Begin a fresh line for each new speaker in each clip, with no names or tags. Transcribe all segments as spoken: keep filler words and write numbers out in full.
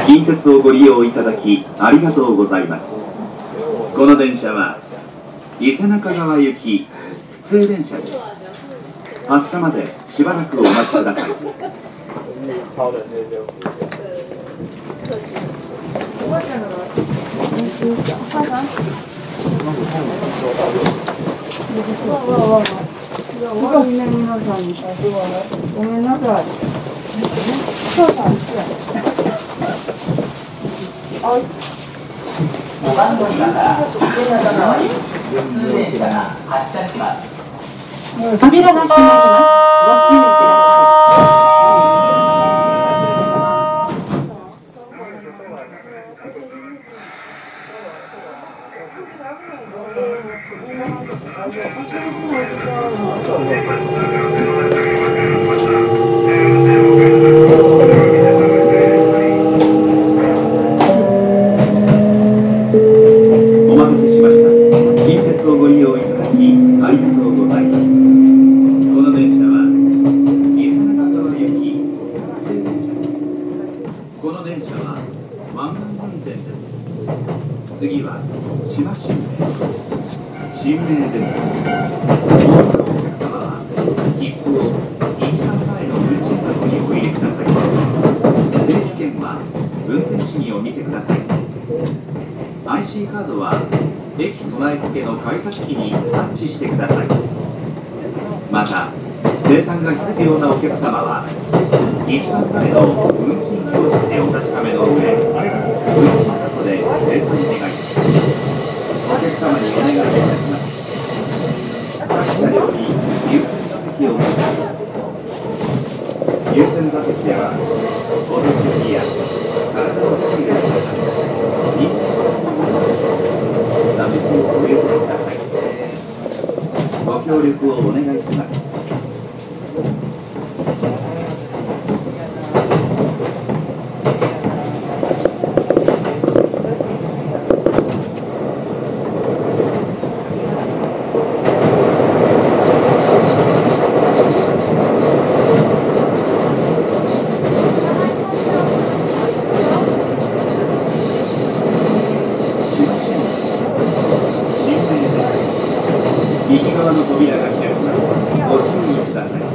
近鉄をご利用いただきありがとうございます。この電車は伊勢中川行き普通電車です。発車までしばらくお待ちください。
ごめんなさい。ごめんなさい。
ご番乗り場から伊勢中川行き普通電車が発車します。
扉が閉まります。ご注意ください。
お待たせしました。近鉄をご利用いただきありがとうございます。この電車は伊勢中川行き普通電車です。この電車はワンマン運転です。次は千葉新名新名です。お客様は切符をいちじかんまえの運賃箱にお入れください。定期券は運転士にお見せください。アイシー カードは駅備え付けの改札機にタッチしてください。また精算が必要なお客様はいちじかんまえの運賃表示でお確かめの上、運賃箱で精算願います。お客様にお願いいたします。各車両に優先座席を設けています。優先座席ではお手拭きや体を手入れください。認識座席をお譲りください。ご協力をお願いします。右側の扉が開きます。ご注意ください。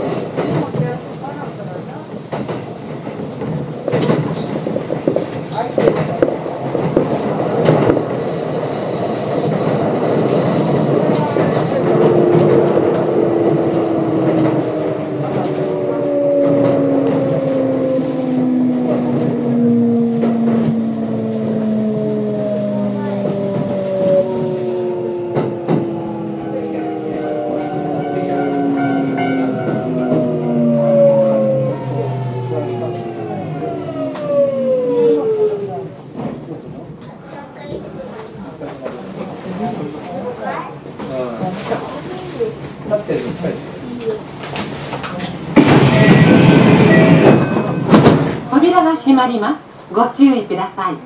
扉が閉まります。ご注意ください。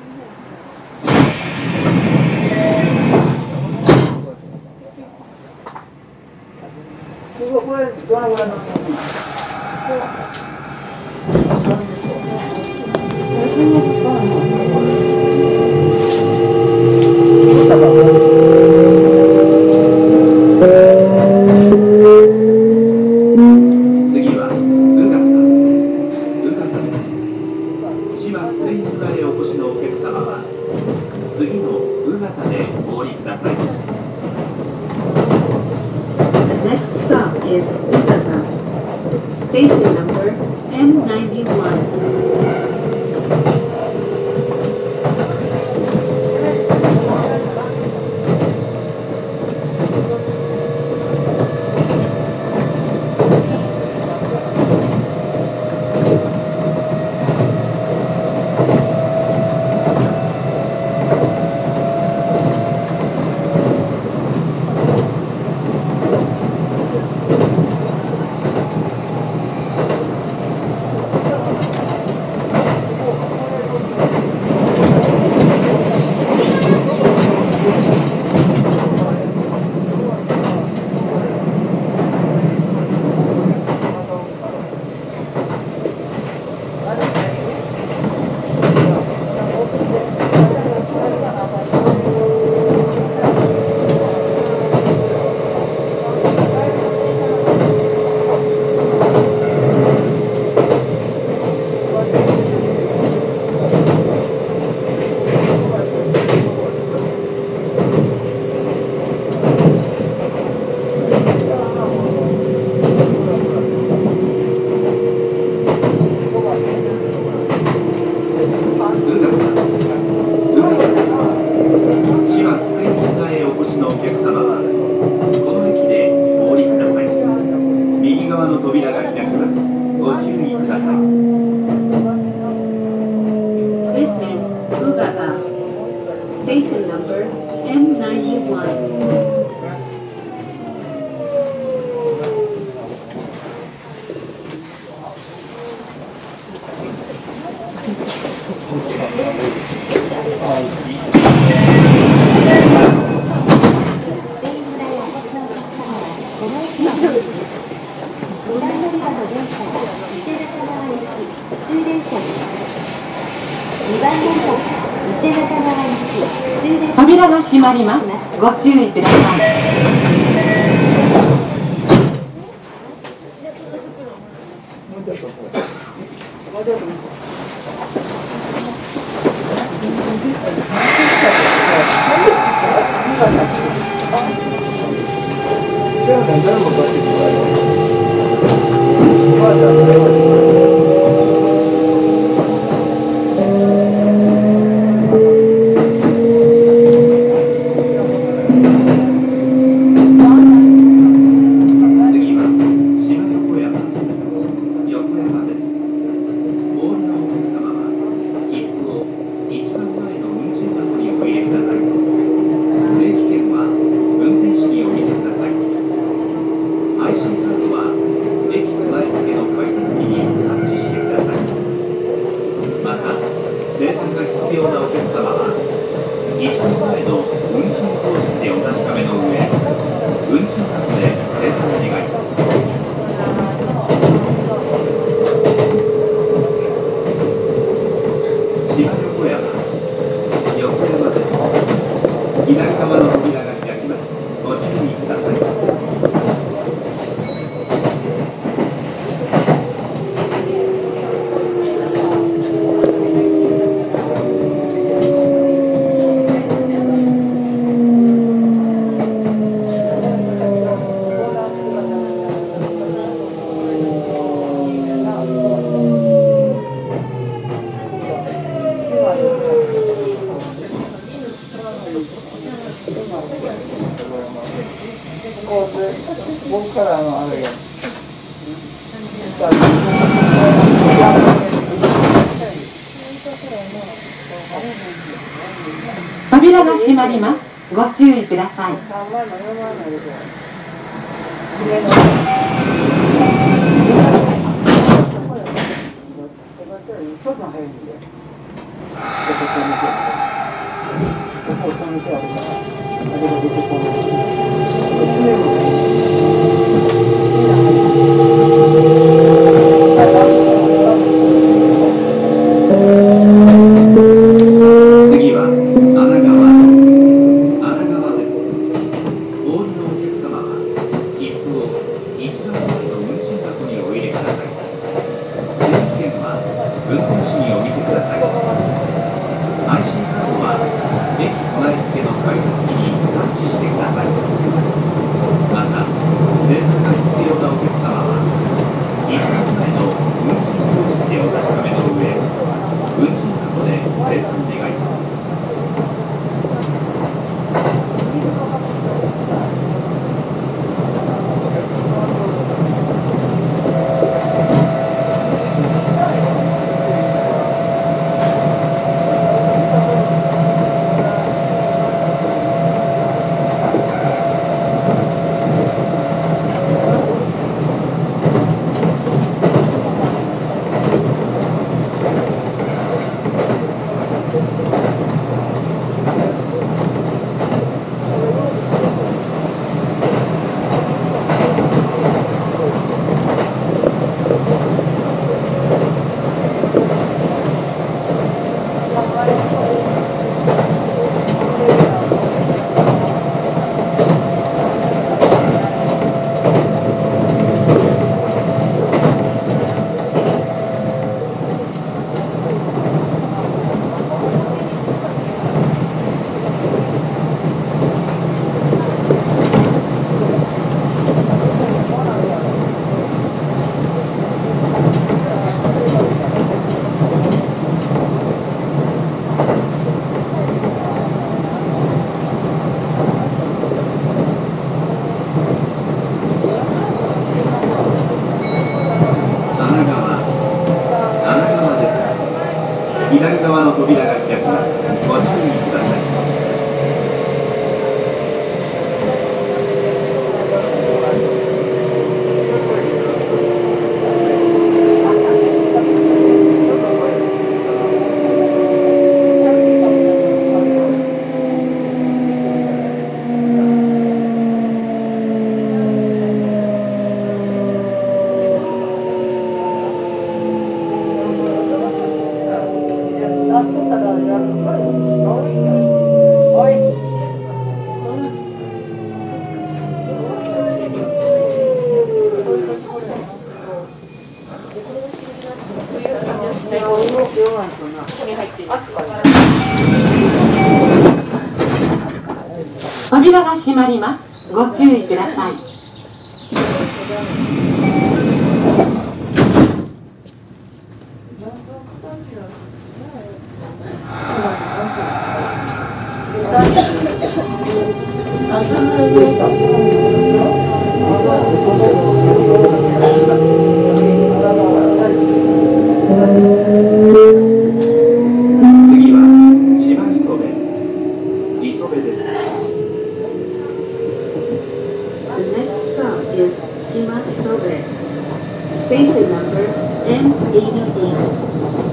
これどのぐらいの
次は宇方宇方です。千葉スペイン村へお越しのお客様は次の宇方でお降りください。
Next stop is Utada. Station number M ninety-one.
こ
市はスペイン側へお越しのお客様はこの駅でお降りください。右側の扉が開きます。ご注意ください。
This is Ugata. Station number M ninety-one.
扉が閉まります。ご注意ください。扉が閉まります。ご注意ください。
扉が開きます。ご注意ください。
扉が閉まります。ご注意ください。
次は島磯部磯部です。
The next stop is Shima Isobe. Station number M eighty-eight.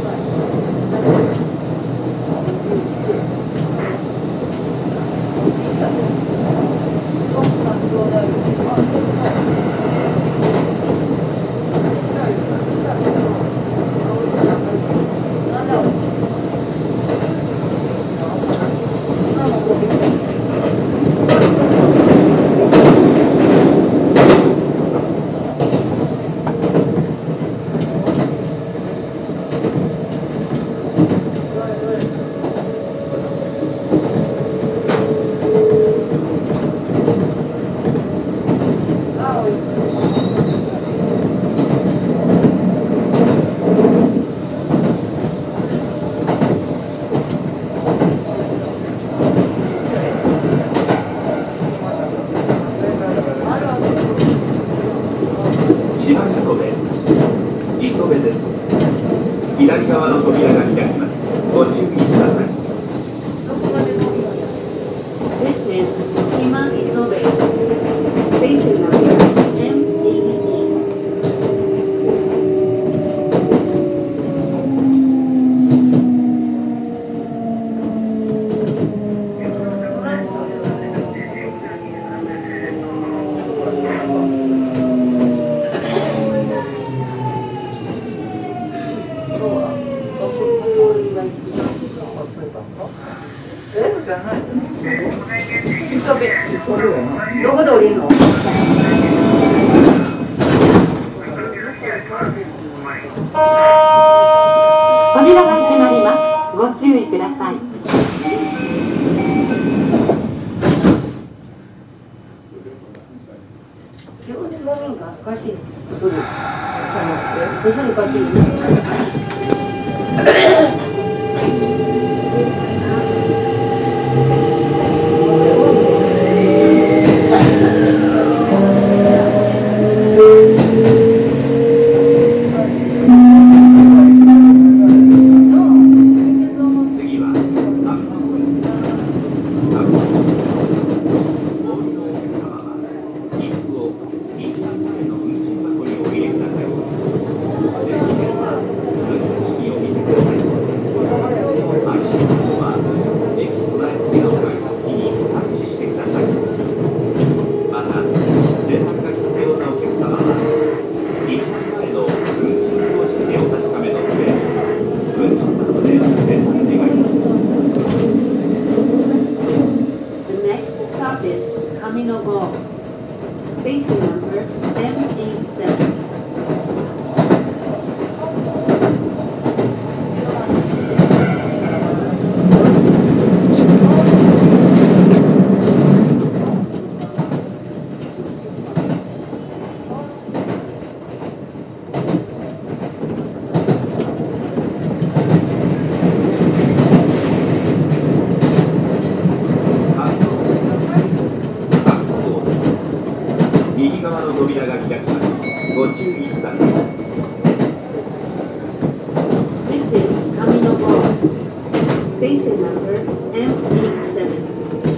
島磯部磯部です。左側の扉が開きます。ご注意ください。
This is Shima Isobe. Station number M eighty-eight.
どこで降りるの？
扉が閉まります。ご注意ください。
自分で飲みんかおかしい。嘘で。嘘でおかしい。
Station number M eighty-seven.
右側の扉が開きます。ご注意ください。
This is Kaminogo. Station number M eighty-seven.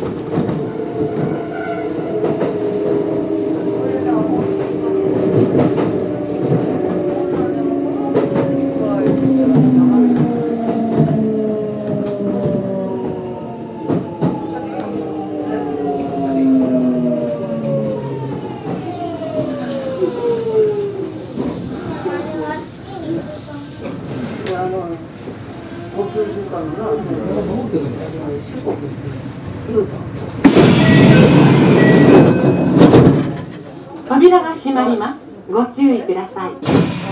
扉が閉まります。ご注意ください。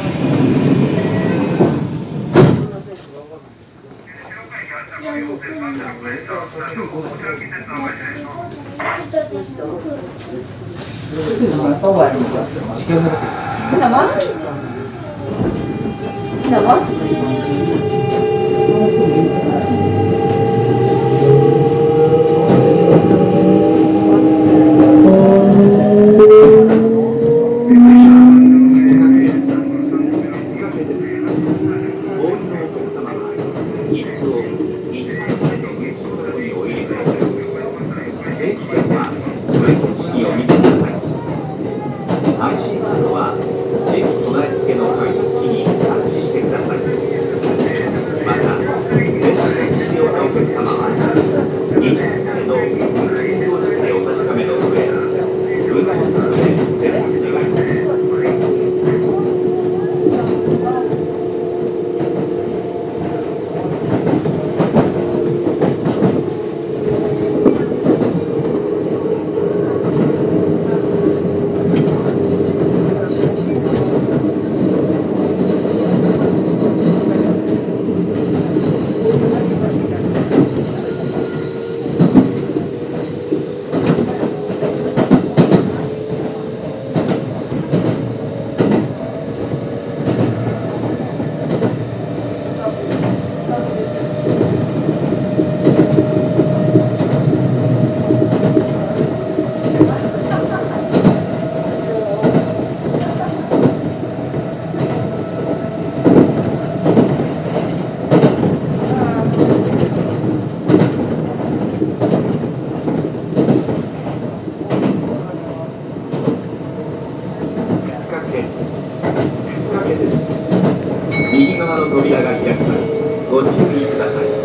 右側の扉が開きます。ご注意ください。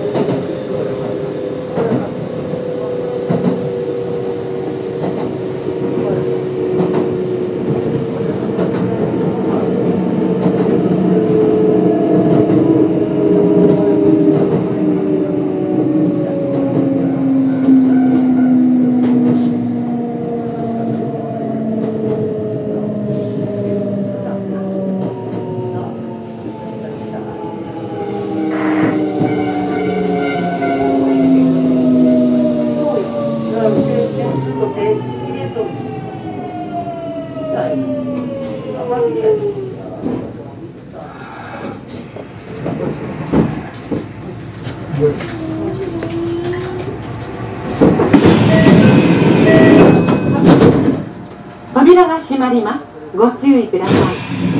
扉が閉まります。ご注意ください。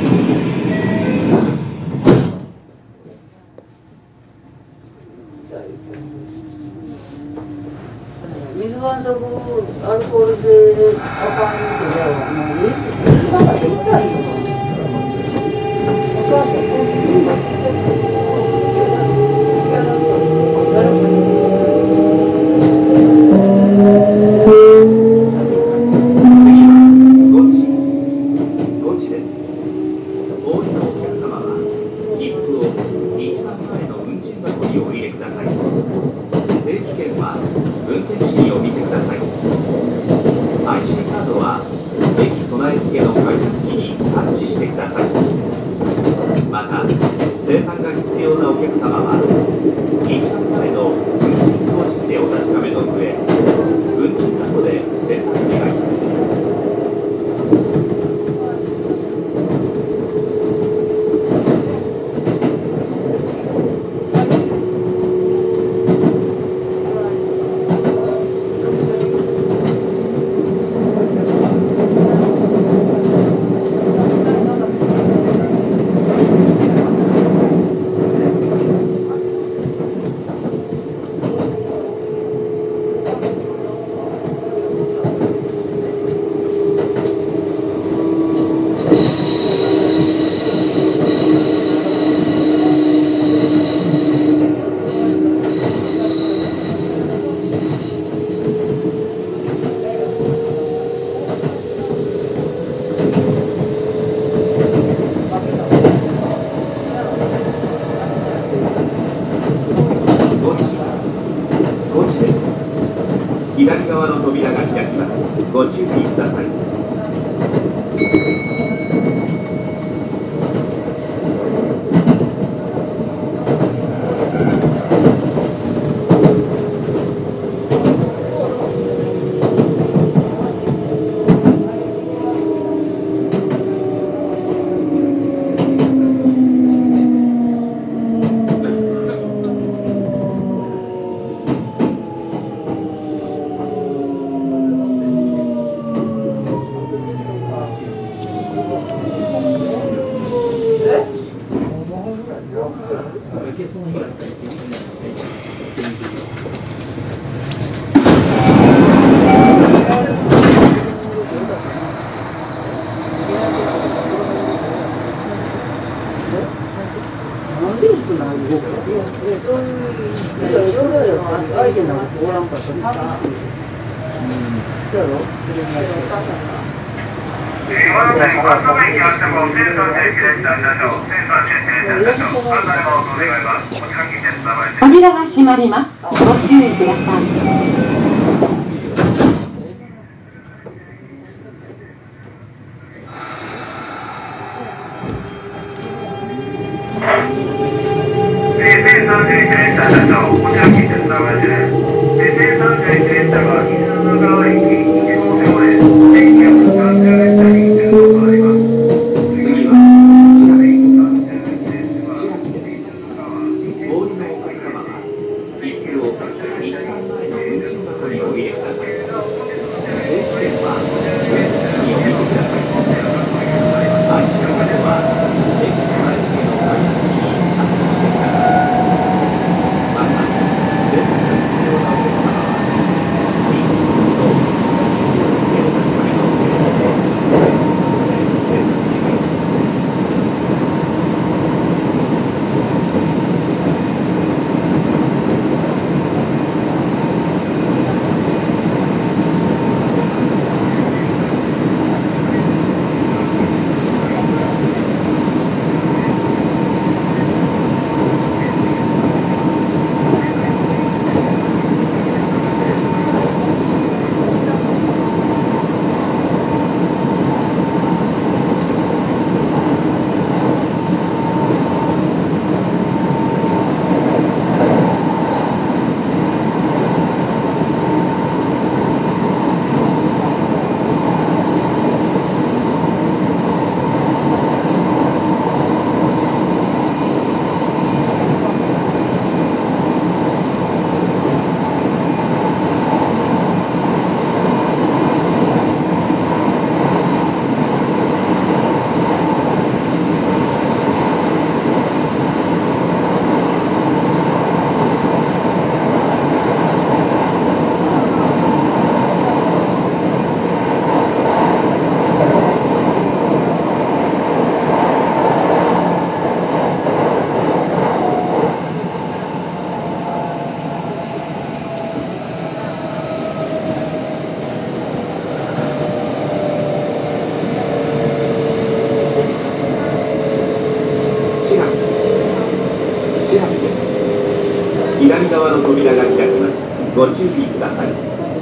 水がそこアルコールであかんけど、水ができたいよ。お母さんこう自分がちっちゃくて。
アイシー カードは駅備え付けの改札機にタッチご注意ご注意です。左側の扉が開きます。ご注意ください。
扉が閉まります。ご注意ください。
左側の扉が開きます。ご注意ください。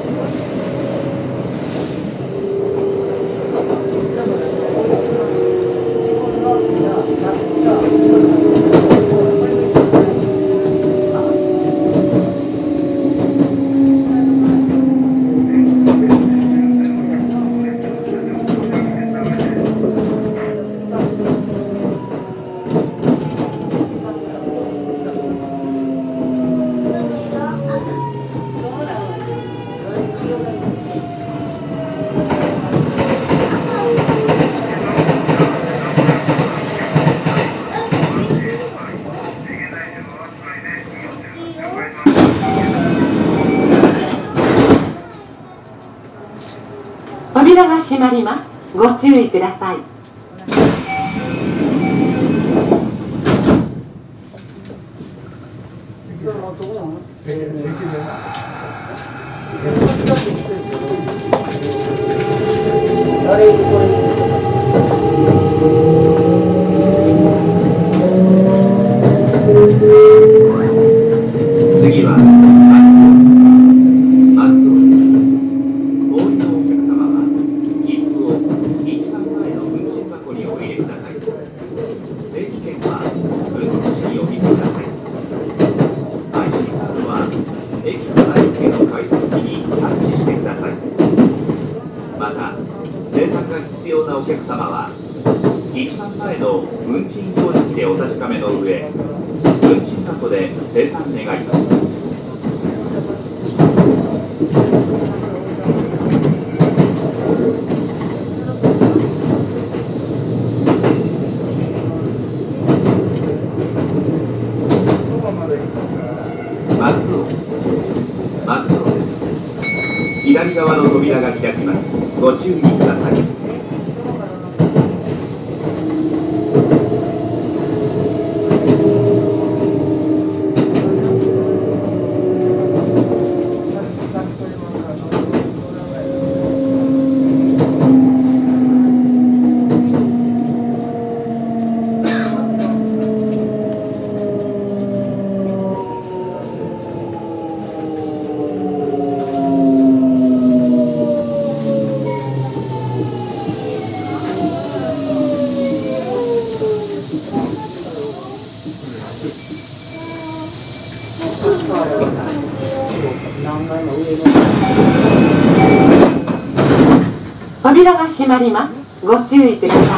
扉が閉まります。ご注意ください。
次なお客様は一番前の運賃表示器でお確かめの上、運賃箱で精算願います。松尾松尾です。左側の扉が開きます。ご注意ください。
扉が閉まります。ご注意ください。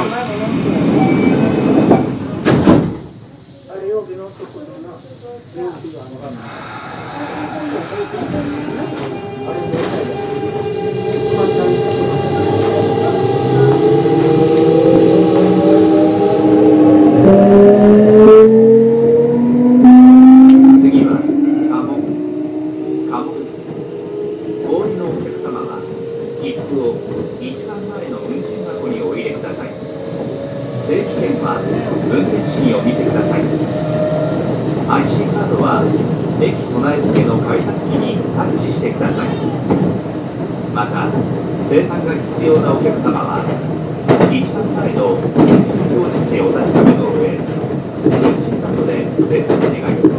次は鴨鴨です。お降りのお客様は切符を一番前の運賃箱にお入れください。定期券は運転士にお見せください。 アイシー カードは駅備え付けの改札機にタッチしてください。また精算が必要なお客様は一番前の運賃表示器でお確かめの上、運賃箱で精算願います。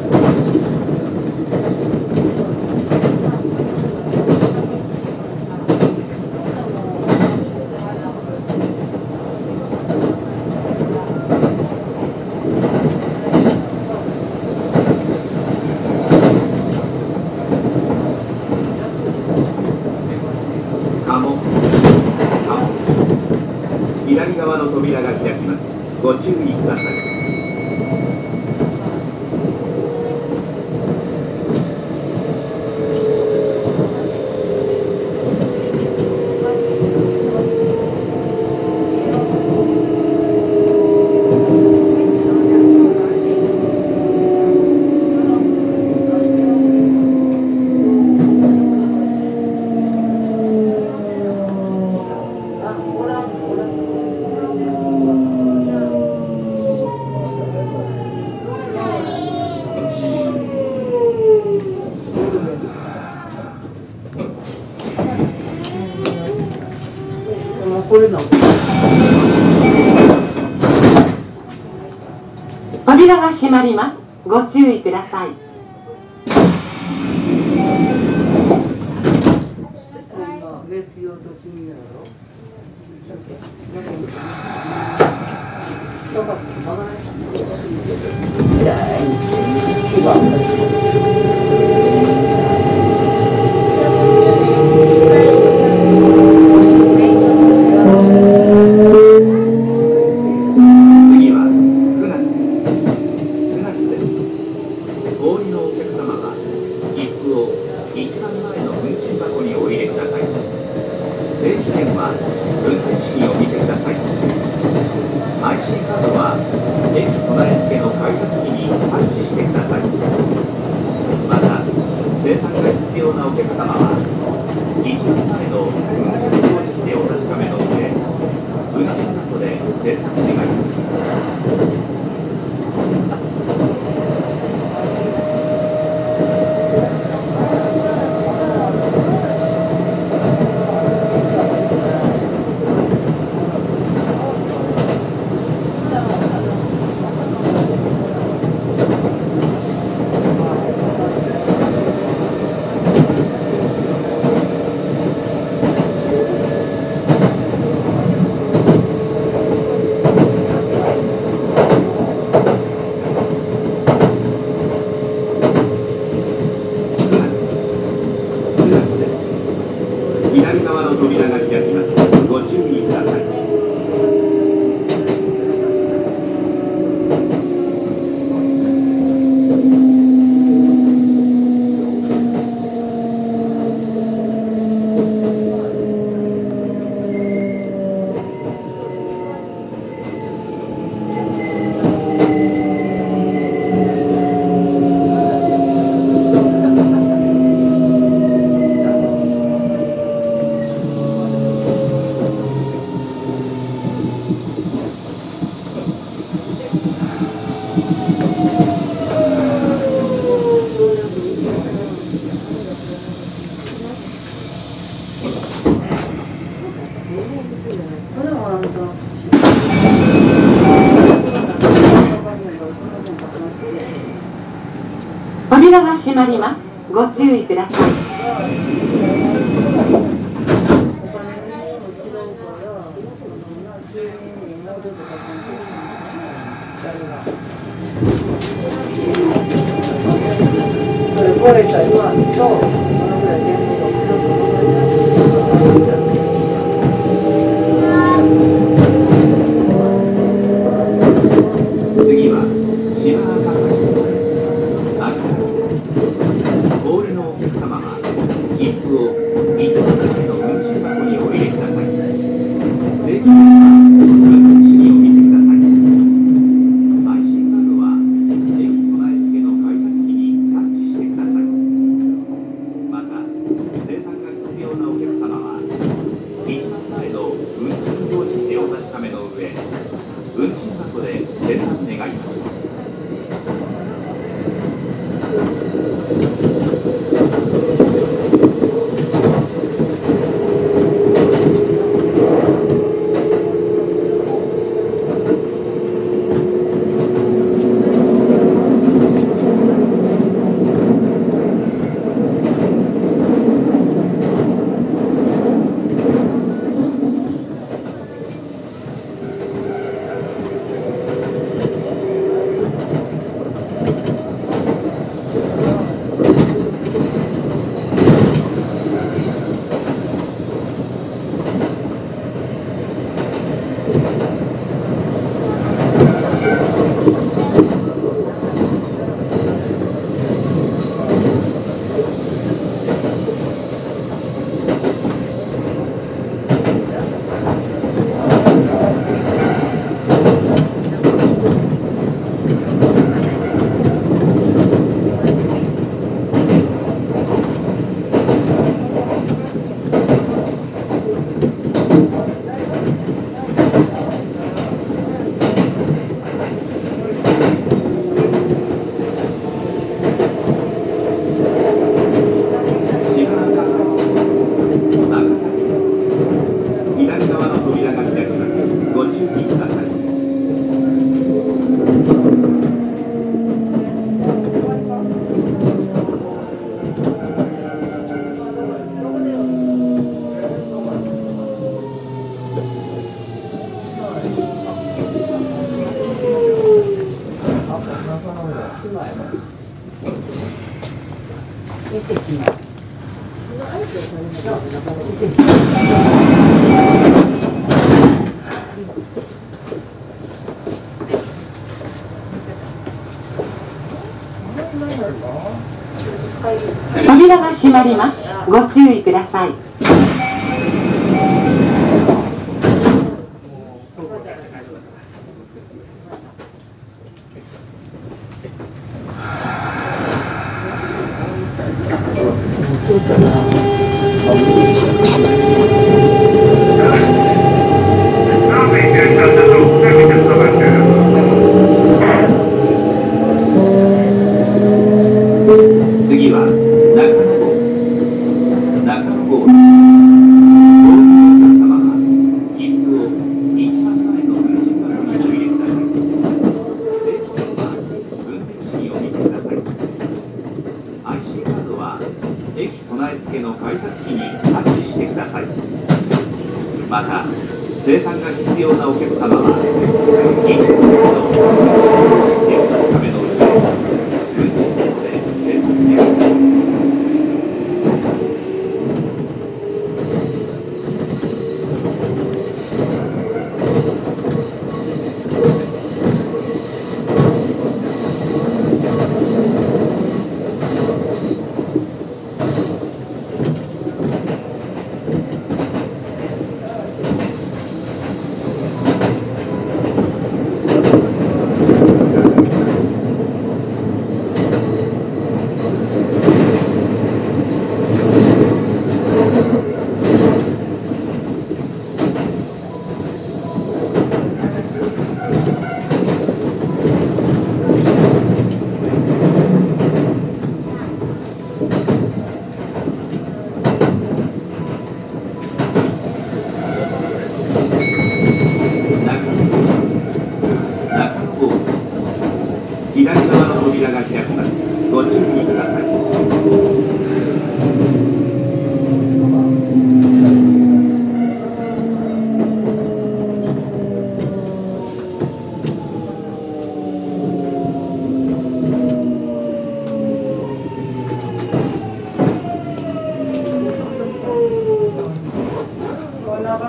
鴨鴨です。左側の扉が開きます。ご注意ください。
扉が閉まります。ご注意ください。
月曜と金曜
次はくがつくがつです。お降りのお客様は切符を一番前の運賃箱にお入れください。定期券は運転士にお見せください。 アイシー カードは駅備え付けの改札機にタッチしてください。また精算が必要なお客様は一番前の運賃表示器でお確かめの上、運賃箱で精算願います。左側の扉が開きます。ご注意ください。
が閉まります。ご注意ください。
壊れた今とこのぐらい電気が黒く
次は島赤崎赤崎です。お降りのお客様は切符を一番前の運賃箱にお入れください。できれば運転手にお見せください。 アイシー カードは駅備え付けの改札機にタッチしてください。また精算が必要なお客様は一番前の運賃表示でお確かめの上、運賃箱で精算願います。
扉が閉まります。ご注意ください。
次は中野号中野号です。お降りのお客様は切符を一番前の運賃箱にお入れください。定期券は運転手にお見せください。 アイシー カードは駅備え付けの改札機にタッチしてください。また精算が必要なお客様は一番前の運賃でお確かめの上、運賃箱で精算願います。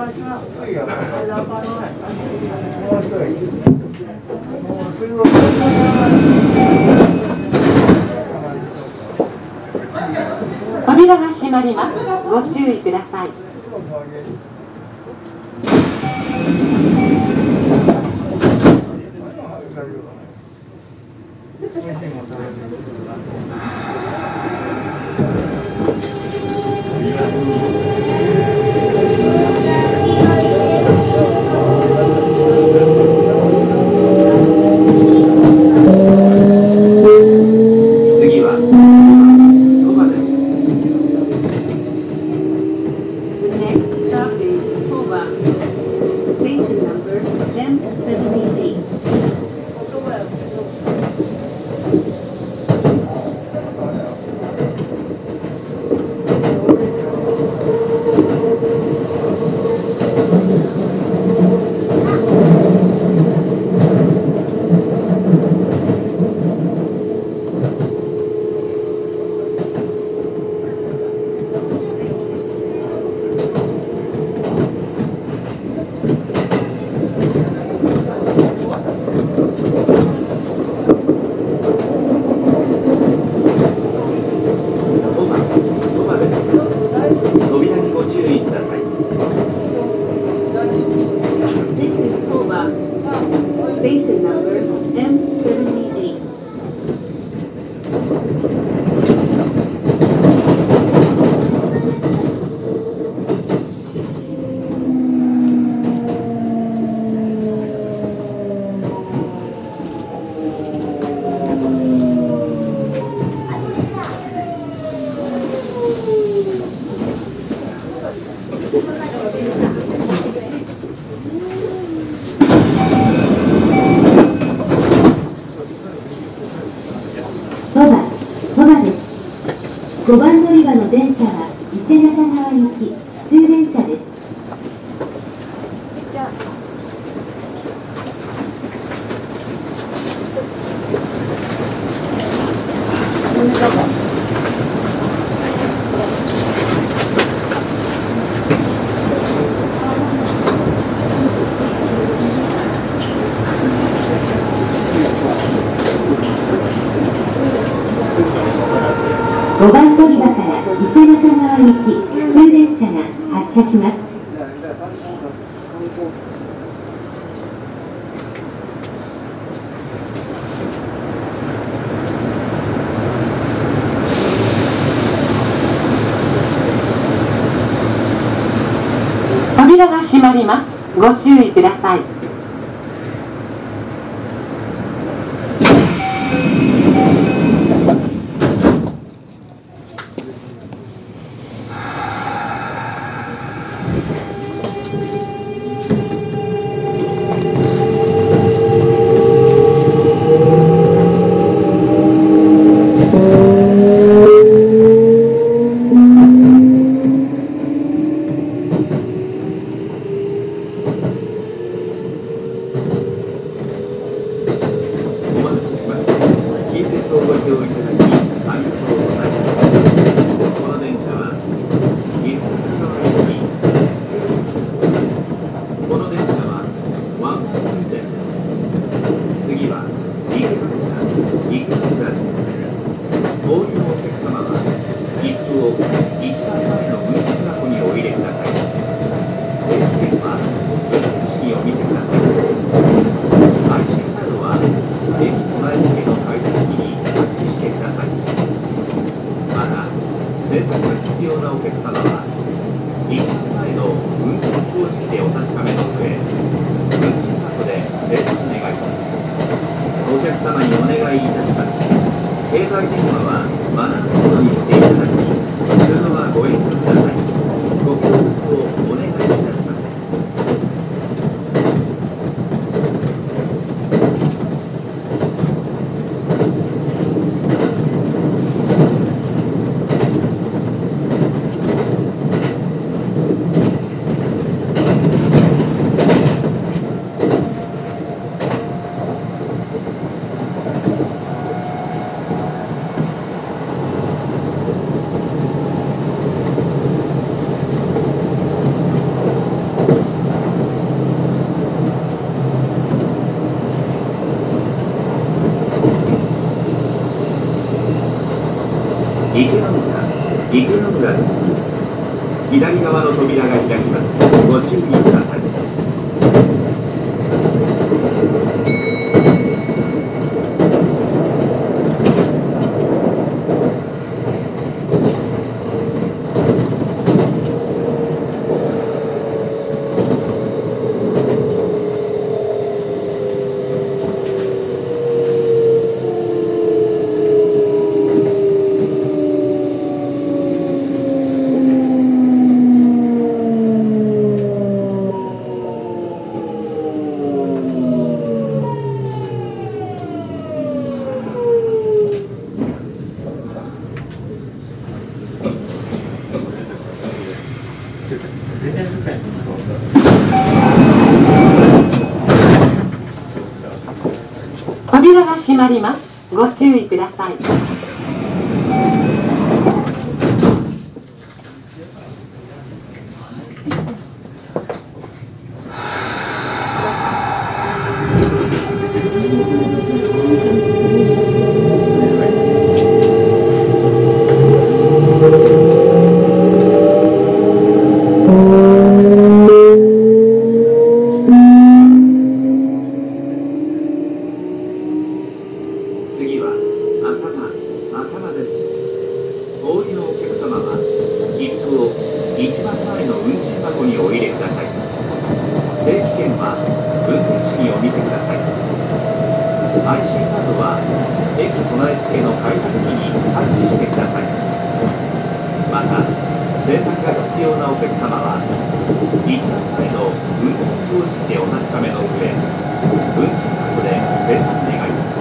扉が閉まります。ご注意ください。
次は鳥羽です。
The next stop is Toba. Station number M seventy-eight.
扉にご注意ください。
This is Toba. Station number M seventy-eight.
鳥羽、鳥羽です。ごばん乗り場の電車は伊勢中川行き通電車です。ごばん乗り場から伊勢中川行き通電車が発車します。
扉が閉まります。ご注意ください。
池の村です。左側の扉が開きます。ご注意ください。
扉が閉まります。ご注意ください。
次は浅間、浅間です。お降りのお客様は切符を一番前の運賃箱にお入れください。定期券は運転手にお見せください。 アイシー カードは駅備え付けの改札機にタッチしてください。また精算が必要なお客様は一番前の運賃表示でお確かめの上、運賃箱で精算願います。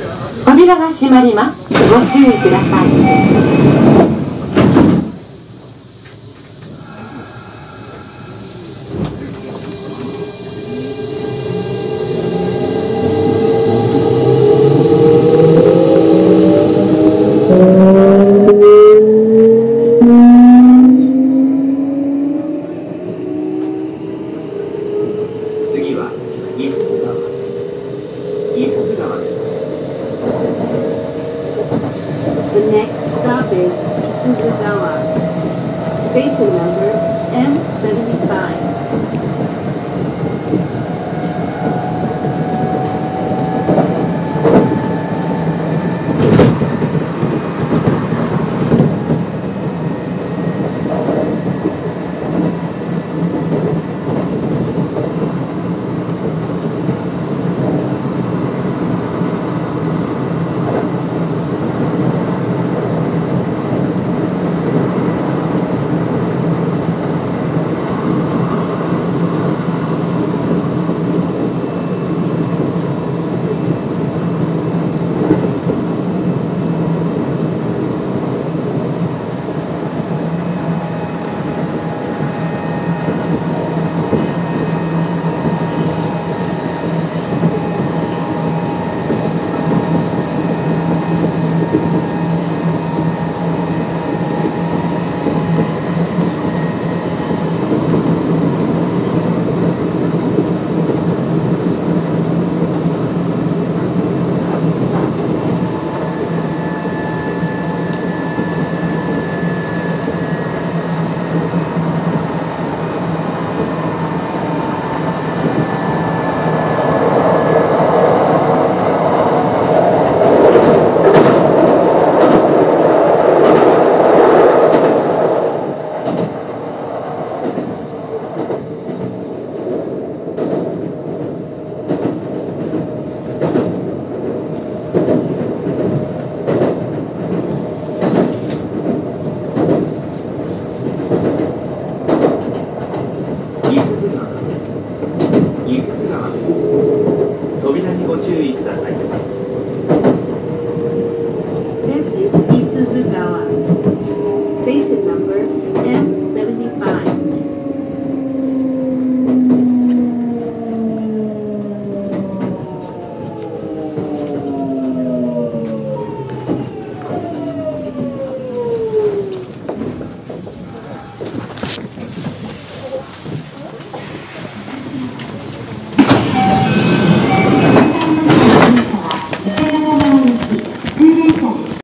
扉が閉まります。ご注意ください。
次は伊勢津川伊勢津川です。
The next stop is Isuzugawa. Station number M seventy-five.